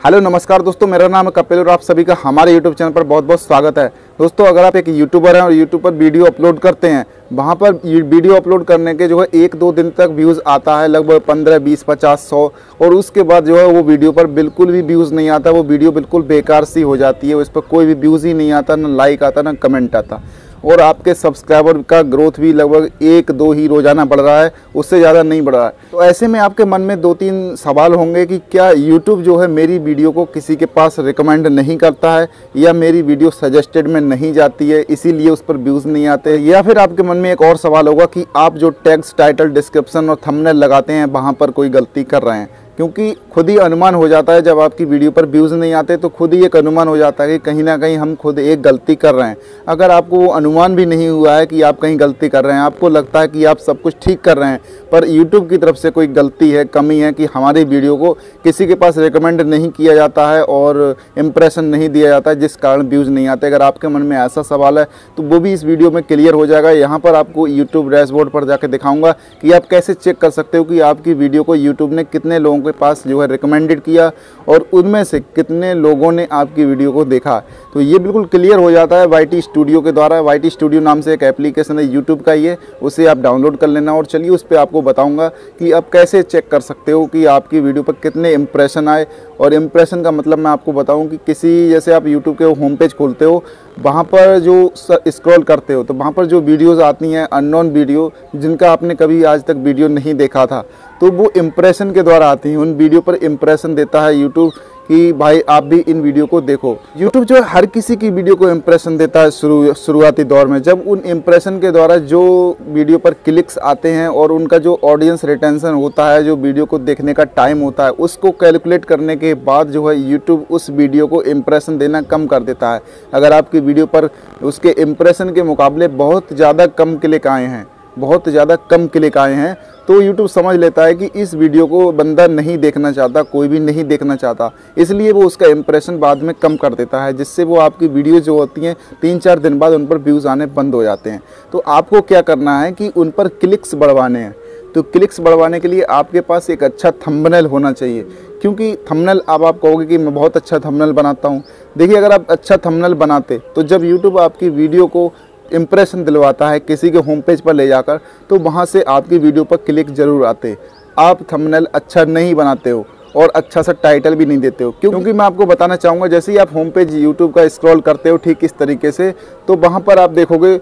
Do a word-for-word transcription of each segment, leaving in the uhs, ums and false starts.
Hello नमस्कार दोस्तों, मेरा नाम है कपिल और आप सभी का हमारे यूट्यूब चैनल पर बहुत बहुत स्वागत है। दोस्तों, अगर आप एक यूट्यूबर हैं और यूट्यूब पर वीडियो अपलोड करते हैं, वहाँ पर वीडियो अपलोड करने के जो है एक दो दिन तक व्यूज़ आता है, लगभग पंद्रह बीस पचास सौ, और उसके बाद जो है वो वीडियो पर बिल्कुल भी व्यूज़ नहीं आता। वो वीडियो बिल्कुल बेकार सी हो जाती है, उस पर कोई भी व्यूज़ ही नहीं आता, ना लाइक आता ना कमेंट आता, और आपके सब्सक्राइबर का ग्रोथ भी लगभग एक दो ही रोजाना बढ़ रहा है, उससे ज़्यादा नहीं बढ़ रहा है। तो ऐसे में आपके मन में दो तीन सवाल होंगे कि क्या यूट्यूब जो है मेरी वीडियो को किसी के पास रिकमेंड नहीं करता है, या मेरी वीडियो सजेस्टेड में नहीं जाती है इसीलिए उस पर व्यूज़ नहीं आते, या फिर आपके मन में एक और सवाल होगा कि आप जो टैग्स, टाइटल, डिस्क्रिप्शन और थंबनेल लगाते हैं वहाँ पर कोई गलती कर रहे हैं। क्योंकि खुद ही अनुमान हो जाता है, जब आपकी वीडियो पर व्यूज़ नहीं आते तो खुद ही एक अनुमान हो जाता है कि कहीं ना कहीं हम खुद एक गलती कर रहे हैं। अगर आपको वो अनुमान भी नहीं हुआ है कि आप कहीं गलती कर रहे हैं, आपको लगता है कि आप सब कुछ ठीक कर रहे हैं, पर यूट्यूब की तरफ से कोई गलती है, कमी है कि हमारी वीडियो को किसी के पास रिकमेंड नहीं किया जाता है और इम्प्रेशन नहीं दिया जाता है, जिस कारण व्यूज़ नहीं आते। अगर आपके मन में ऐसा सवाल है तो वो भी इस वीडियो में क्लियर हो जाएगा। यहाँ पर आपको यूट्यूब डैशबोर्ड पर जाकर दिखाऊंगा कि आप कैसे चेक कर सकते हो कि आपकी वीडियो को यूट्यूब ने कितने लोगों के पास जो है रिकमेंडेड किया और उनमें से कितने लोगों ने आपकी वीडियो को देखा। तो ये बिल्कुल क्लियर हो जाता है वाई टी स्टूडियो के द्वारा। वाई टी स्टूडियो नाम से एक एप्लीकेशन है यूट्यूब का, ये उसे आप डाउनलोड कर लेना। और चलिए उस पर आपको बताऊंगा कि आप कैसे चेक कर सकते हो कि आपकी वीडियो पर कितने इंप्रेशन आए। और इम्प्रेशन का मतलब मैं आपको बताऊं कि किसी, जैसे आप यूट्यूब के होम पेज खोलते हो, वहाँ पर जो स्क्रॉल करते हो तो वहाँ पर जो वीडियोस आती हैं अननोन वीडियो, जिनका आपने कभी आज तक वीडियो नहीं देखा था, तो वो इम्प्रेशन के द्वारा आती हैं। उन वीडियो पर इम्प्रेशन देता है यूट्यूब कि भाई आप भी इन वीडियो को देखो। यूट्यूब जो है हर किसी की वीडियो को इम्प्रेशन देता है शुरू शुरुआती दौर में। जब उन इम्प्रेशन के द्वारा जो वीडियो पर क्लिक्स आते हैं और उनका जो ऑडियंस रिटेंशन होता है, जो वीडियो को देखने का टाइम होता है, उसको कैलकुलेट करने के बाद जो है यूट्यूब उस वीडियो को इम्प्रेशन देना कम कर देता है। अगर आपकी वीडियो पर उसके इम्प्रेशन के मुकाबले बहुत ज़्यादा कम क्लिक आए हैं बहुत ज़्यादा कम क्लिक आए हैं तो यूट्यूब समझ लेता है कि इस वीडियो को बंदा नहीं देखना चाहता, कोई भी नहीं देखना चाहता, इसलिए वो उसका इम्प्रेशन बाद में कम कर देता है, जिससे वो आपकी वीडियो जो होती हैं तीन चार दिन बाद उन पर व्यूज़ आने बंद हो जाते हैं। तो आपको क्या करना है कि उन पर क्लिक्स बढ़वाने हैं। तो क्लिक्स बढ़वाने के लिए आपके पास एक अच्छा थंबनेल होना चाहिए, क्योंकि थंबनेल, अब आप कहोगे कि मैं बहुत अच्छा थंबनेल बनाता हूँ। देखिए, अगर आप अच्छा थंबनेल बनाते तो जब यूट्यूब आपकी वीडियो को इम्प्रेशन दिलवाता है किसी के होम पेज पर ले जाकर, तो वहाँ से आपकी वीडियो पर क्लिक ज़रूर आते। आप थंबनेल अच्छा नहीं बनाते हो और अच्छा सा टाइटल भी नहीं देते हो, क्योंकि मैं आपको बताना चाहूँगा, जैसे ही आप होम पेज यूट्यूब का स्क्रॉल करते हो ठीक इस तरीके से, तो वहाँ पर आप देखोगे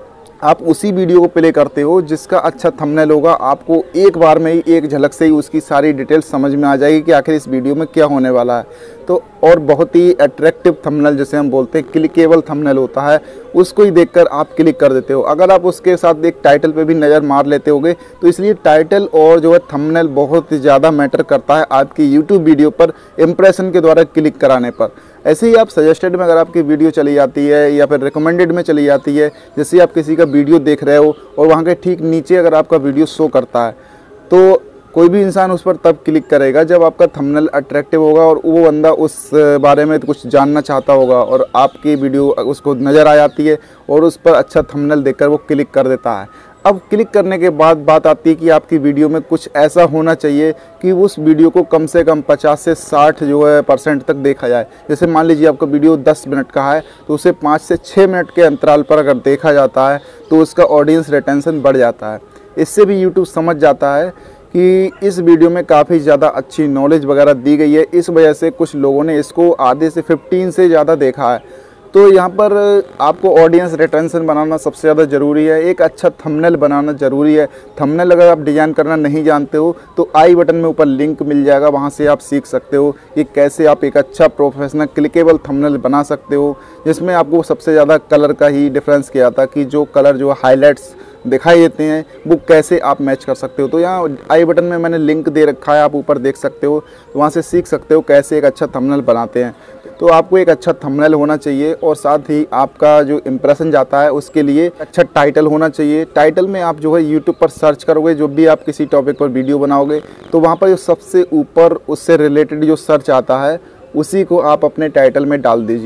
आप उसी वीडियो को प्ले करते हो जिसका अच्छा थंबनेल होगा। आपको एक बार में ही, एक झलक से ही उसकी सारी डिटेल्स समझ में आ जाएगी कि आखिर इस वीडियो में क्या होने वाला है। तो और बहुत ही अट्रैक्टिव थंबनेल, जैसे हम बोलते हैं क्लिकेबल थंबनेल होता है, उसको ही देखकर आप क्लिक कर देते हो। अगर आप उसके साथ एक टाइटल पे भी नज़र मार लेते होगे, तो इसलिए टाइटल और जो है थंबनेल बहुत ज़्यादा मैटर करता है आपकी यूट्यूब वीडियो पर इम्प्रेशन के द्वारा क्लिक कराने पर। ऐसे ही आप सजेस्टेड में अगर आपकी वीडियो चली जाती है या फिर रिकमेंडेड में चली जाती है, जैसे आप किसी का वीडियो देख रहे हो और वहाँ के ठीक नीचे अगर आपका वीडियो शो करता है, तो कोई भी इंसान उस पर तब क्लिक करेगा जब आपका थंबनेल अट्रैक्टिव होगा और वो बंदा उस बारे में कुछ जानना चाहता होगा, और आपकी वीडियो उसको नज़र आ जाती है और उस पर अच्छा थंबनेल देखकर वो क्लिक कर देता है। अब क्लिक करने के बाद बात आती है कि आपकी वीडियो में कुछ ऐसा होना चाहिए कि उस वीडियो को कम से कम पचास से साठ जो है परसेंट तक देखा जाए। जैसे मान लीजिए आपका वीडियो दस मिनट का है, तो उसे पाँच से छः मिनट के अंतराल पर अगर देखा जाता है तो उसका ऑडियंस रिटेंशन बढ़ जाता है। इससे भी यूट्यूब समझ जाता है कि इस वीडियो में काफ़ी ज़्यादा अच्छी नॉलेज वगैरह दी गई है, इस वजह से कुछ लोगों ने इसको आधे से फिफ्टीन से ज़्यादा देखा है। तो यहाँ पर आपको ऑडियंस रिटेंशन बनाना सबसे ज़्यादा ज़रूरी है। एक अच्छा थंबनेल बनाना ज़रूरी है। थंबनेल अगर आप डिज़ाइन करना नहीं जानते हो तो आई बटन में ऊपर लिंक मिल जाएगा, वहाँ से आप सीख सकते हो कि कैसे आप एक अच्छा प्रोफेशनल क्लिकेबल थंबनेल बना सकते हो, जिसमें आपको सबसे ज़्यादा कलर का ही डिफरेंस किया था कि जो कलर जो हाईलाइट्स दिखाई देते हैं वो कैसे आप मैच कर सकते हो। तो यहाँ आई बटन में मैंने लिंक दे रखा है, आप ऊपर देख सकते हो, तो वहाँ से सीख सकते हो कैसे एक अच्छा थंबनेल बनाते हैं। तो आपको एक अच्छा थंबनेल होना चाहिए और साथ ही आपका जो इम्प्रेशन जाता है उसके लिए अच्छा टाइटल होना चाहिए। टाइटल में आप जो है यूट्यूब पर सर्च करोगे, जो भी आप किसी टॉपिक पर वीडियो बनाओगे, तो वहाँ पर जो सबसे ऊपर उससे रिलेटेड जो सर्च आता है उसी को आप अपने टाइटल में डाल दीजिए।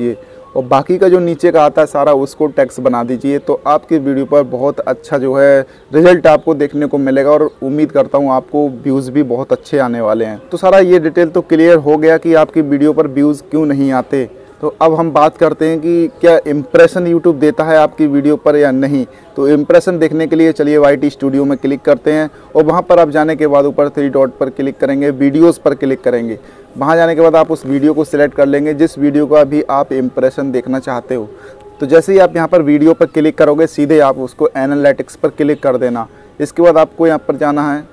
और बाकी का जो नीचे का आता है सारा उसको टेक्स्ट बना दीजिए। तो आपकी वीडियो पर बहुत अच्छा जो है रिजल्ट आपको देखने को मिलेगा और उम्मीद करता हूँ आपको व्यूज़ भी बहुत अच्छे आने वाले हैं। तो सारा ये डिटेल तो क्लियर हो गया कि आपकी वीडियो पर व्यूज़ क्यों नहीं आते। तो अब हम बात करते हैं कि क्या इम्प्रेशन यूट्यूब देता है आपकी वीडियो पर या नहीं। तो इम्प्रेशन देखने के लिए चलिए वाई टी स्टूडियो में क्लिक करते हैं और वहाँ पर आप जाने के बाद ऊपर थ्री डॉट पर क्लिक करेंगे, वीडियोस पर क्लिक करेंगे। वहाँ जाने के बाद आप उस वीडियो को सिलेक्ट कर लेंगे जिस वीडियो का भी आप इम्प्रेशन देखना चाहते हो। तो जैसे ही आप यहाँ पर वीडियो पर क्लिक करोगे सीधे आप उसको एनालिटिक्स पर क्लिक कर देना। इसके बाद आपको यहाँ पर जाना है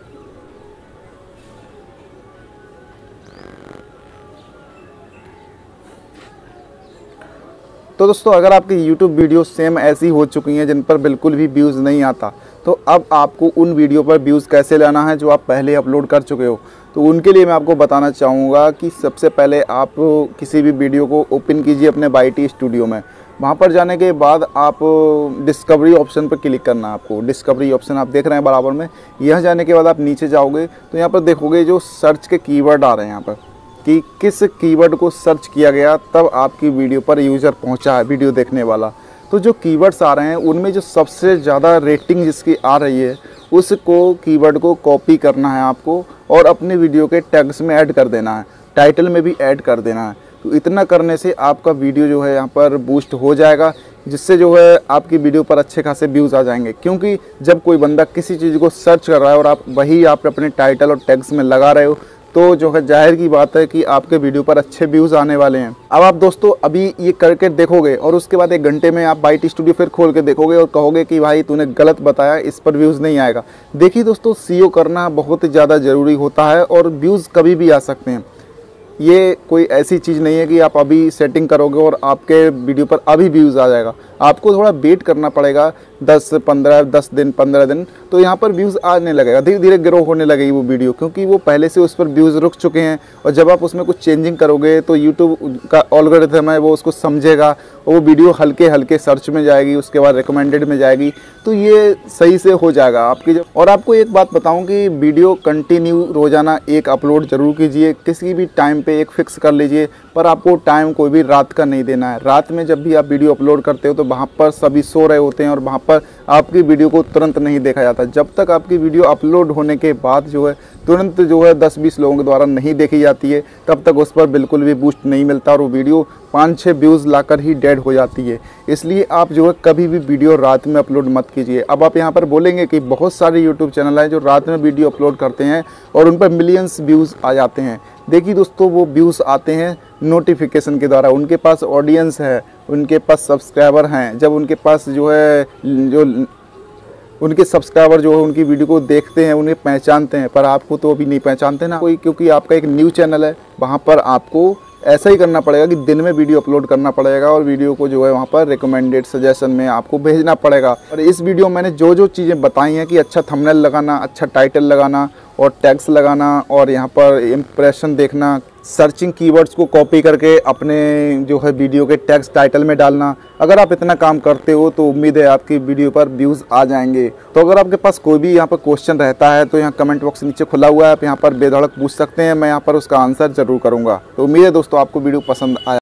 तो दोस्तों अगर आपकी YouTube वीडियो सेम ऐसी हो चुकी हैं जिन पर बिल्कुल भी व्यूज़ नहीं आता, तो अब आपको उन वीडियो पर व्यूज़ कैसे लाना है जो आप पहले अपलोड कर चुके हो। तो उनके लिए मैं आपको बताना चाहूँगा कि सबसे पहले आप किसी भी वीडियो को ओपन कीजिए अपने वाई टी स्टूडियो में। वहाँ पर जाने के बाद आप डिस्कवरी ऑप्शन पर क्लिक करना है। आपको डिस्कवरी ऑप्शन आप देख रहे हैं बराबर में। यहाँ जाने के बाद आप नीचे जाओगे तो यहाँ पर देखोगे जो सर्च के कीवर्ड आ रहे हैं यहाँ पर कि किस कीवर्ड को सर्च किया गया तब आपकी वीडियो पर यूज़र पहुंचा है, वीडियो देखने वाला। तो जो कीवर्ड्स आ रहे हैं उनमें जो सबसे ज़्यादा रेटिंग जिसकी आ रही है उसको कीवर्ड को कॉपी करना है आपको और अपने वीडियो के टैग्स में ऐड कर देना है, टाइटल में भी ऐड कर देना है। तो इतना करने से आपका वीडियो जो है यहाँ पर बूस्ट हो जाएगा, जिससे जो है आपकी वीडियो पर अच्छे खासे व्यूज़ आ जाएंगे। क्योंकि जब कोई बंदा किसी चीज़ को सर्च कर रहा है और आप वही आप अपने टाइटल और टैग्स में लगा रहे हो तो जो है जाहिर की बात है कि आपके वीडियो पर अच्छे व्यूज़ आने वाले हैं। अब आप दोस्तों अभी ये करके देखोगे और उसके बाद एक घंटे में आप वाई टी स्टूडियो फिर खोल के देखोगे और कहोगे कि भाई तूने गलत बताया, इस पर व्यूज़ नहीं आएगा। देखिए दोस्तों सीओ करना बहुत ज़्यादा ज़रूरी होता है और व्यूज़ कभी भी आ सकते हैं। ये कोई ऐसी चीज़ नहीं है कि आप अभी सेटिंग करोगे और आपके वीडियो पर अभी व्यूज़ आ जाएगा। आपको थोड़ा वेट करना पड़ेगा दस पंद्रह दस दिन पंद्रह दिन, तो यहाँ पर व्यूज़ आने लगेगा, धीरे धीरे ग्रो होने लगेगी वो वीडियो, क्योंकि वो पहले से उस पर व्यूज़ रुक चुके हैं। और जब आप उसमें कुछ चेंजिंग करोगे तो यूट्यूब का एल्गोरिथम है वो उसको समझेगा और वो वीडियो हल्के हल्के सर्च में जाएगी, उसके बाद रिकमेंडेड में जाएगी। तो ये सही से हो जाएगा आपकी। जब और आपको एक बात बताऊँ कि वीडियो कंटिन्यू रोज़ाना एक अपलोड ज़रूर कीजिए, किसी भी टाइम पे एक फिक्स कर लीजिए, पर आपको टाइम कोई भी रात का नहीं देना है। रात में जब भी आप वीडियो अपलोड करते हो तो वहाँ पर सभी सो रहे होते हैं और वहाँ पर आपकी वीडियो को तुरंत नहीं देखा जाता। जब तक आपकी वीडियो अपलोड होने के बाद जो है तुरंत जो है दस बीस लोगों के द्वारा नहीं देखी जाती है, तब तक उस पर बिल्कुल भी बूस्ट नहीं मिलता और वो वीडियो पाँच छः व्यूज़ लाकर ही डेड हो जाती है। इसलिए आप जो है कभी भी वीडियो रात में अपलोड मत कीजिए। अब आप यहाँ पर बोलेंगे कि बहुत सारे यूट्यूब चैनल हैं जो रात में वीडियो अपलोड करते हैं और उन पर मिलियंस व्यूज़ आ जाते हैं। देखिए दोस्तों वो व्यूज़ आते हैं नोटिफिकेशन के द्वारा, उनके पास ऑडियंस है, उनके पास सब्सक्राइबर हैं। जब उनके पास जो है जो उनके सब्सक्राइबर जो है उनकी वीडियो को देखते हैं, उन्हें पहचानते हैं, पर आपको तो अभी नहीं पहचानते ना कोई, क्योंकि आपका एक न्यूज़ चैनल है। वहाँ पर आपको ऐसा ही करना पड़ेगा कि दिन में वीडियो अपलोड करना पड़ेगा और वीडियो को जो है वहाँ पर रिकमेंडेड सजेशन में आपको भेजना पड़ेगा। और इस वीडियो में मैंने जो जो चीज़ें बताई हैं कि अच्छा थंबनेल लगाना, अच्छा टाइटल लगाना और टैग्स लगाना और यहाँ पर इम्प्रेशन देखना, सर्चिंग कीवर्ड्स को कॉपी करके अपने जो है वीडियो के टैग्स टाइटल में डालना, अगर आप इतना काम करते हो तो उम्मीद है आपकी वीडियो पर व्यूज़ आ जाएंगे। तो अगर आपके पास कोई भी यहाँ पर क्वेश्चन रहता है तो यहाँ कमेंट बॉक्स नीचे खुला हुआ है, आप यहाँ पर बेधड़क पूछ सकते हैं, मैं यहाँ पर उसका आंसर ज़रूर करूँगा। तो उम्मीद है दोस्तों आपको वीडियो पसंद आया।